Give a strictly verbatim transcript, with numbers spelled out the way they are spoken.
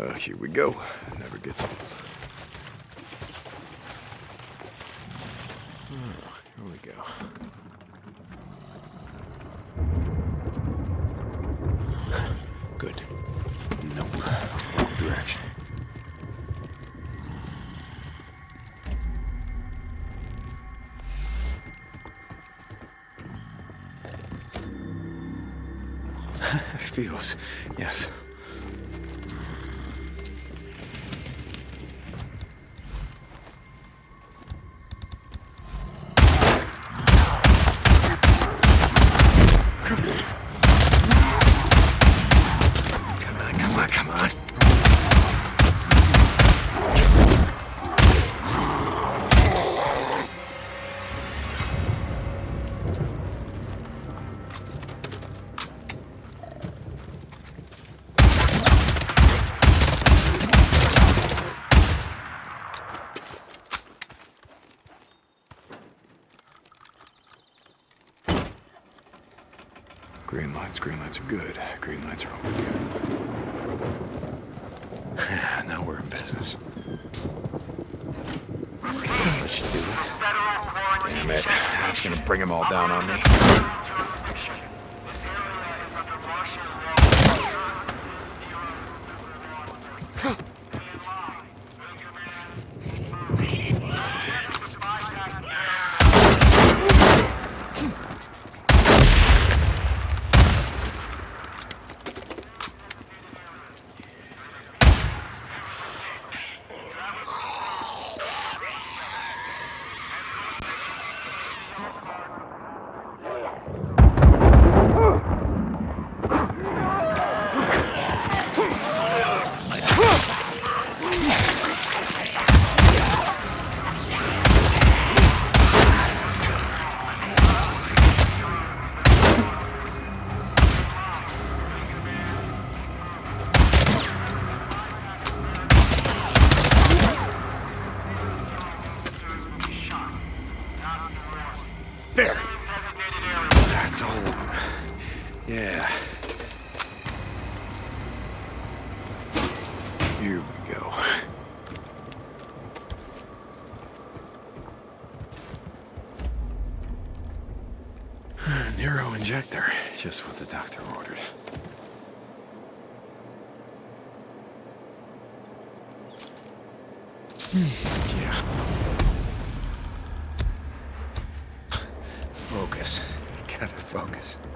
Uh, here we go. Never gets old. Oh, here we go. Good. Nope. Wrong direction. Feels, yes. Come on, come on, come on. Green lights, green lights are good. Green lights are overdue. Now we're in business. That should do it. Damn it. That's gonna bring them all down on me. There! That's all of them. Yeah. Here we go. NERO injector. Just what the doctor ordered. Yeah. Focus. Gotta focus.